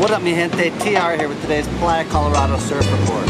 What up, mi gente? TR here with today's Playa Colorado Surf Report.